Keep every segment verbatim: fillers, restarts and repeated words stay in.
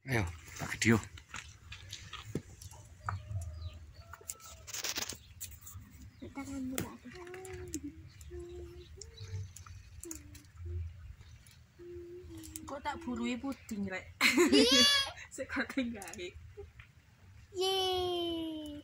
Ayo, Pak Video. Kok tak burui puding rek? Sekot tinggal. Yeay.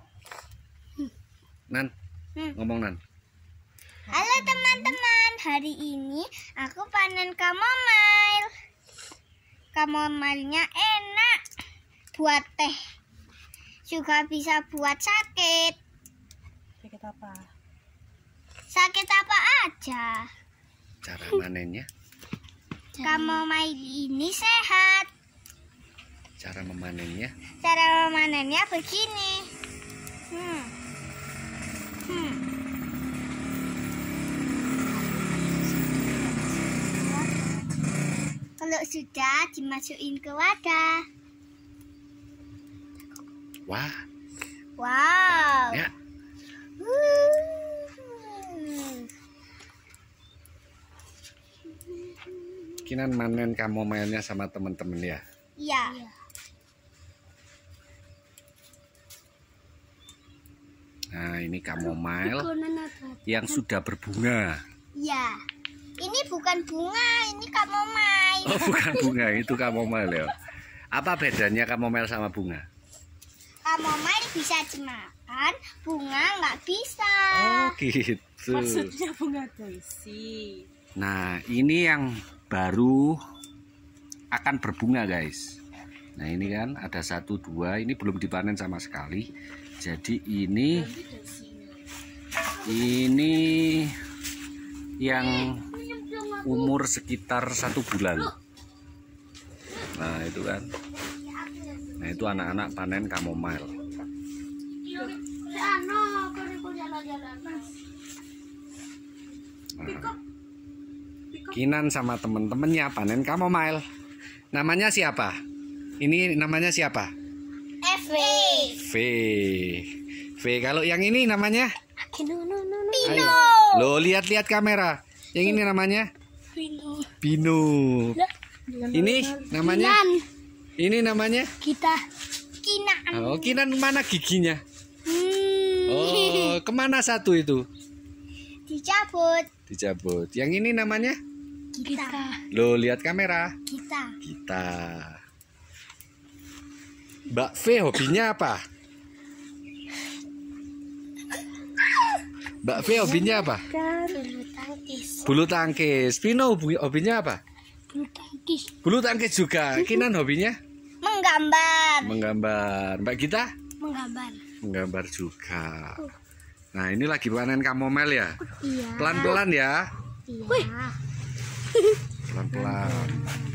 Nan, Hmm. ngomong Nan. Halo teman-teman, hari ini aku panen chamomile. Chamomile-nya enak buat teh, juga bisa buat sakit. Sakit apa? Sakit apa aja. Cara manennya, Chamomile ini sehat. cara memanennya. Cara memanennya begini. Hmm. Hmm. Kalau sudah dimasukin ke wadah. Wah, Wow. ya. Wuh. Kinan manen chamomile-nya sama temen-temen ya. Iya. Nah, ini chamomile yang sudah berbunga. Iya. Ini bukan bunga, ini chamomile. Oh, bukan bunga, itu chamomile ya. Apa bedanya chamomile sama bunga? Chamomile bisa dimakan, bunga nggak bisa. Oh, gitu. Maksudnya bunga daisy. Nah, ini yang baru akan berbunga, guys. Nah, ini kan ada satu dua, ini belum dipanen sama sekali. Jadi ini ini yang umur sekitar satu bulan. Nah, itu kan. Nah, itu anak-anak panen chamomile. Nah, Kinan sama temen-temennya panen chamomile. Namanya siapa? Ini namanya siapa? F. V. V. Kalau yang ini namanya? Pino. Ayo. Loh, lihat-lihat kamera. Yang ini namanya? Pino. Pino. Ini namanya? Ini namanya? Kita. Kinan. Oh, Kinan mana giginya? Hmm. Oh, kemana satu itu? Dicabut. Dicabut. Yang ini namanya? Kita. Loh, lihat kamera. Kita. Kita. Mbak V hobinya apa? Mbak V hobinya apa? Bulu tangkis. Bulu tangkis. Pino hobi- hobinya apa? Bulu tangkis. Bulu tangkis juga. Kinan hobinya? Menggambar. Menggambar. Mbak Gita? Menggambar. Menggambar juga. Nah, ini lagi panen chamomile ya. Iya. Pelan-pelan ya. Iya. Pelan-pelan.